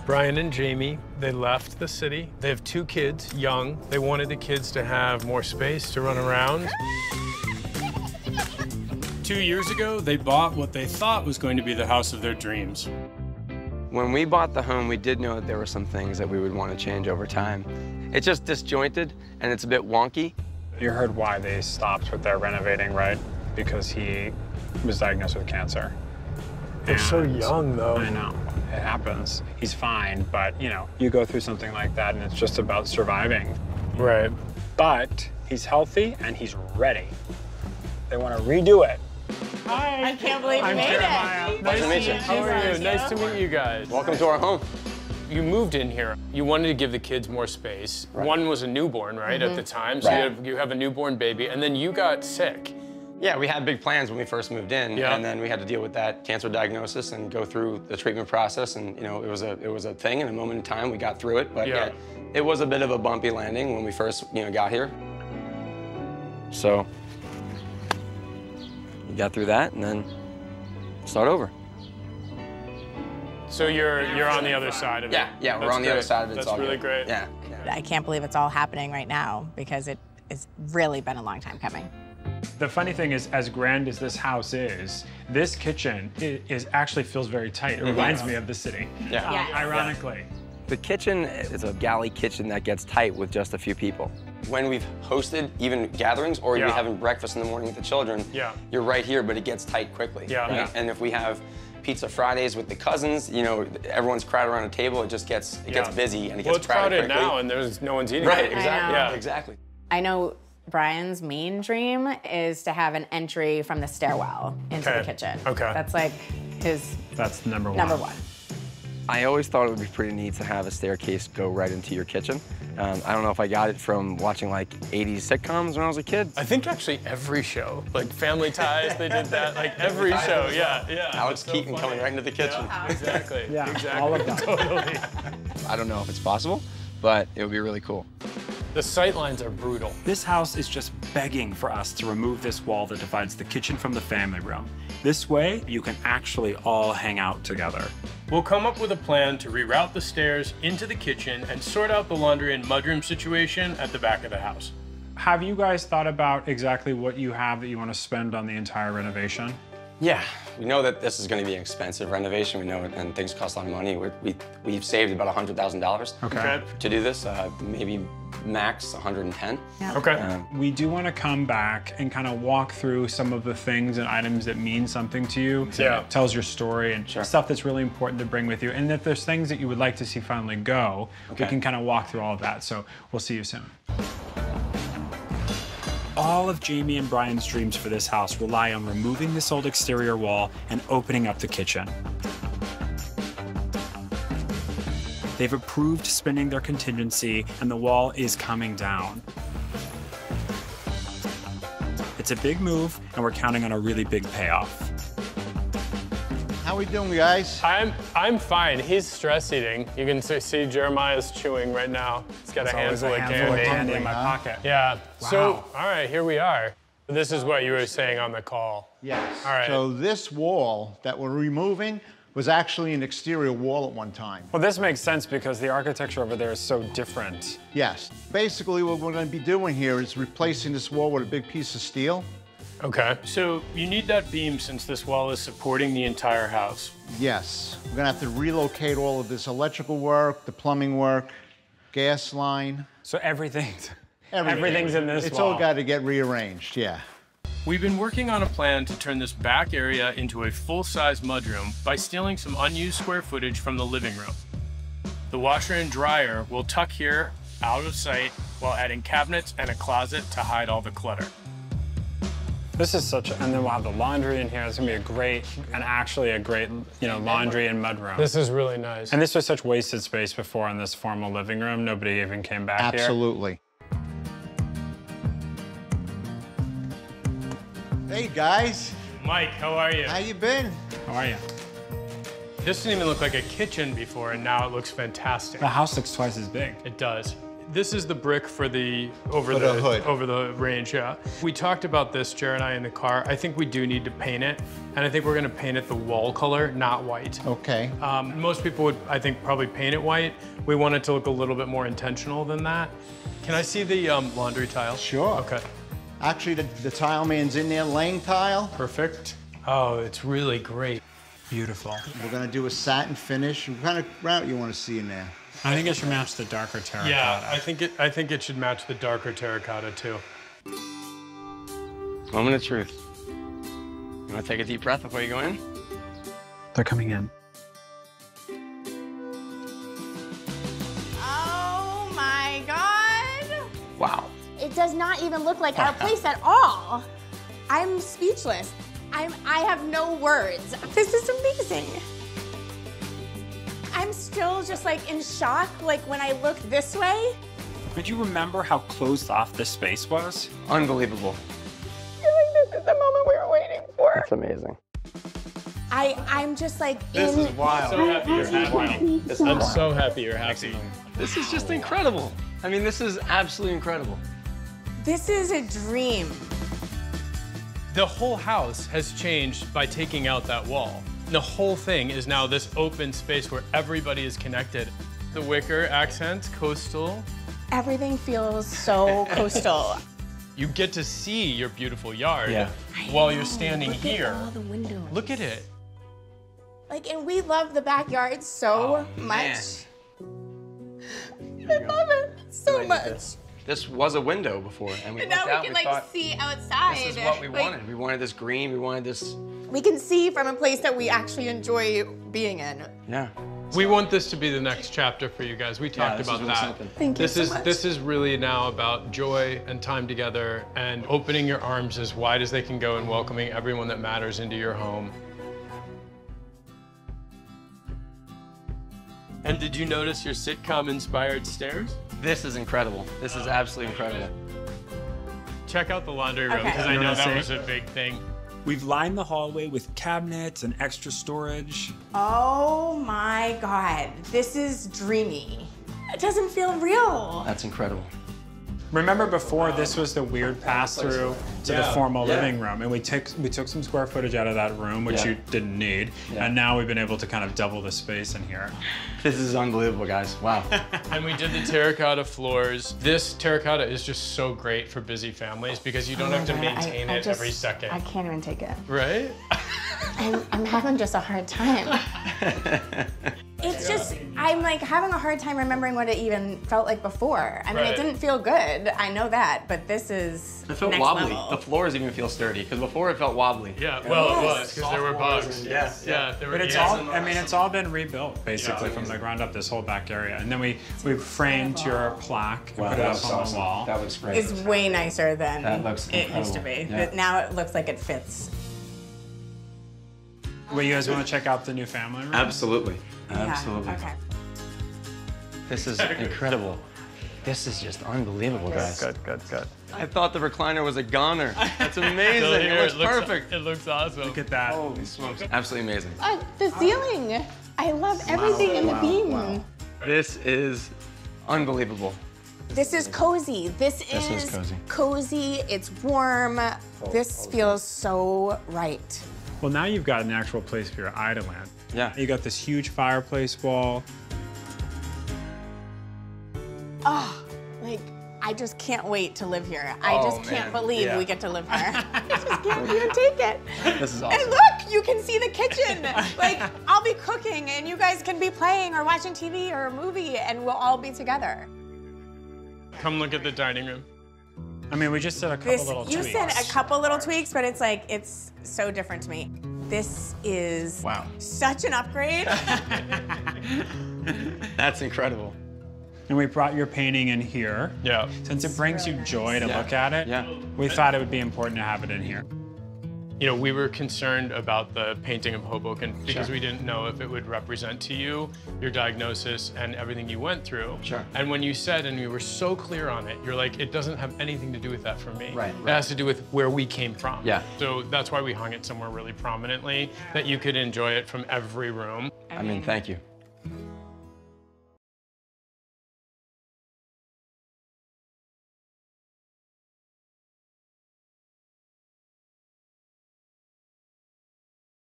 Brian and Jamie, they left the city. They have 2 kids, young. They wanted the kids to have more space to run around. 2 years ago, they bought what they thought was going to be the house of their dreams. When we bought the home, we did know that there were some things that we would want to change over time. It's just disjointed, and it's a bit wonky. You heard why they stopped with their renovating, right? Because he was diagnosed with cancer. They're so young, though. I know. It happens. He's fine, but, you know, you go through something like that, and it's just about surviving. Right. But he's healthy, and he's ready. They want to redo it. Hi. I can't believe you made it. Nice to meet you. How are you? Nice to meet you guys. Welcome to our home. You moved in here. You wanted to give the kids more space. Right. One was a newborn, right, at the time? So you have a newborn baby, and then you got sick. Yeah, we had big plans when we first moved in, and then we had to deal with that cancer diagnosis and go through the treatment process. And you know, it was a thing, and a moment in time we got through it. But yeah, it was a bit of a bumpy landing when we first got here. So we got through that, and then start over. So you're on the other side of it. Yeah, we're on the other side of it. That's really great. Yeah. I can't believe it's all happening right now because it's really been a long time coming. The funny thing is, as grand as this house is, this kitchen actually feels very tight. It reminds me of the city, ironically. The kitchen is a galley kitchen that gets tight with just a few people. When we've hosted even gatherings or you're having breakfast in the morning with the children, you're right here, but it gets tight quickly. Right? And if we have Pizza Fridays with the cousins, you know, everyone's crowded around a table, it just gets busy and it gets crowded quickly. Now and there's no one's eating. Right, exactly. Yeah, exactly. I know Brian's main dream is to have an entry from the stairwell into the kitchen. Okay. That's like his That's number one. number one. I always thought it would be pretty neat to have a staircase go right into your kitchen. I don't know if I got it from watching like 80s sitcoms when I was a kid. I think actually every show, like Family Ties, they did that. Like every show, Alex Keaton coming right into the kitchen. Exactly. Exactly. All of that. Totally. I don't know if it's possible, but it would be really cool. The sightlines are brutal. This house is just begging for us to remove this wall that divides the kitchen from the family room. This way, you can actually all hang out together. We'll come up with a plan to reroute the stairs into the kitchen and sort out the laundry and mudroom situation at the back of the house. Have you guys thought about exactly what you have that you want to spend on the entire renovation? Yeah, we know that this is going to be an expensive renovation. We know it, and things cost a lot of money. We've saved about $100,000 to do this, maybe max 110. Yeah. Okay. We do want to come back and kind of walk through some of the things and items that mean something to you. Yeah. Tells your story and stuff that's really important to bring with you. And if there's things that you would like to see finally go, we can kind of walk through all of that. So we'll see you soon. All of Jamie and Brian's dreams for this house rely on removing this old exterior wall and opening up the kitchen. They've approved spending their contingency, and the wall is coming down. It's a big move, and we're counting on a really big payoff. How we doing, guys? I'm fine. He's stress eating. You can see Jeremiah's chewing right now. He's got a handful of candy in my pocket. Yeah. Wow. So, all right, here we are. This is what you were saying on the call. Yes. All right. So this wall that we're removing was actually an exterior wall at one time. Well, this makes sense because the architecture over there is so different. Yes. Basically, what we're going to be doing here is replacing this wall with a big piece of steel. Okay. So you need that beam since this wall is supporting the entire house. Yes. We're going to have to relocate all of this electrical work, the plumbing work, gas line. So everything's in this It's wall. all got to get rearranged, yeah. We've been working on a plan to turn this back area into a full-size mudroom by stealing some unused square footage from the living room. The washer and dryer will tuck here out of sight while adding cabinets and a closet to hide all the clutter. This is and then we'll have the laundry in here. It's gonna be actually a great, laundry and mudroom. This is really nice. And this was such wasted space before in this formal living room. Nobody even came back here. Absolutely. Hey, guys. Mike, how are you? How you been? How are you? This didn't even look like a kitchen before, and now it looks fantastic. The house looks twice as big. It does. This is the brick for the over the range, yeah. We talked about this, Jared and I, in the car. I think we do need to paint it, and I think we're gonna paint it the wall color, not white. Okay. Most people would, I think, probably paint it white. We want it to look a little bit more intentional than that. Can I see the laundry tile? Sure. Okay. Actually, the tile man's in there laying tile. Perfect. Oh, it's really great. Beautiful. We're gonna do a satin finish. What kind of route you want to see in there? I think it should match the darker terracotta. Yeah, I think it should match the darker terracotta too. Moment of truth. You want to take a deep breath before you go in? They're coming in. Oh my God. Wow. It does not even look like our place at all. I'm speechless. I have no words. This is amazing. I'm still just like in shock, like when I look this way. Could you remember how closed off this space was? Unbelievable. I feel like this is the moment we were waiting for. That's amazing. I'm just like This is wild. So happy you're happy. I'm so happy you're happy. This is just incredible. I mean, this is absolutely incredible. This is a dream. The whole house has changed by taking out that wall. The whole thing is now this open space where everybody is connected. The wicker accents, coastal. Everything feels so coastal. You get to see your beautiful yard while you're standing here. Look at all the windows. Look at it. Like, and we love the backyard so much. I love it so much. This was a window before, and we And looked now we out, can we like thought, see outside. this is what we Like, wanted. We wanted this green, we wanted this... We can see from a place that we actually enjoy being in. Yeah. We want this to be the next chapter for you guys. We talked about that. Thank you so much. This is really now about joy and time together and opening your arms as wide as they can go and welcoming everyone that matters into your home. And did you notice your sitcom-inspired stairs? This is incredible. This is absolutely incredible. Check out the laundry room, because I know that was a big thing. We've lined the hallway with cabinets and extra storage. Oh my God, this is dreamy. It doesn't feel real. That's incredible. Remember before this was the weird pass-through to the formal living room, and we took some square footage out of that room, which you didn't need, and now we've been able to kind of double the space in here. This is unbelievable, guys. Wow. And we did the terracotta floors. This terracotta is just so great for busy families because you don't have to maintain it every second. I can't even take it. Right? I'm having just a hard time. It's just, I'm like having a hard time remembering what it even felt like before. I mean, it didn't feel good, I know that, but this is It felt next wobbly. level. The floors even feel sturdy, because before it felt wobbly. Yeah, well, it was, because there were bugs. Yeah. There were, But it's all, I mean, it's all been rebuilt, basically, from the ground up, this whole back area. And then we framed your plaque and put it up on the wall. That looks great. It's way nicer than That looks it used to be. incredible. Yeah. But now it looks like it fits. Well, you guys want to check out the new family room? Absolutely. Yeah, Absolutely. okay. This is incredible. This is just unbelievable, guys. Good. I thought the recliner was a goner. That's amazing. It looks perfect. It looks awesome. Look at that. Holy smokes. Absolutely amazing. The ceiling. I love everything in the beam. Wow. This is unbelievable. This is cozy. This is is cozy. cozy. It's warm. This feels so right. Well, now you've got an actual place for your eye to land. Yeah. You got this huge fireplace wall. Oh, like, I just can't wait to live here. I just can't believe we get to live here. I just can't even take it. This is awesome. And look, you can see the kitchen. Like, I'll be cooking and you guys can be playing or watching TV or a movie and we'll all be together. Come look at the dining room. I mean, we just did a couple little tweaks. You said a couple little tweaks, but it's like, it's so different to me. This is such an upgrade. That's incredible. And we brought your painting in here. Yeah. Since it brings you joy to look at it, we thought it would be important to have it in here. You know, we were concerned about the painting of Hoboken because we didn't know if it would represent to you your diagnosis and everything you went through. Sure. And when you said, and you were so clear on it, you're like, it doesn't have anything to do with that for me. Right. It has to do with where we came from. Yeah. So that's why we hung it somewhere really prominently, that you could enjoy it from every room. I mean, thank you.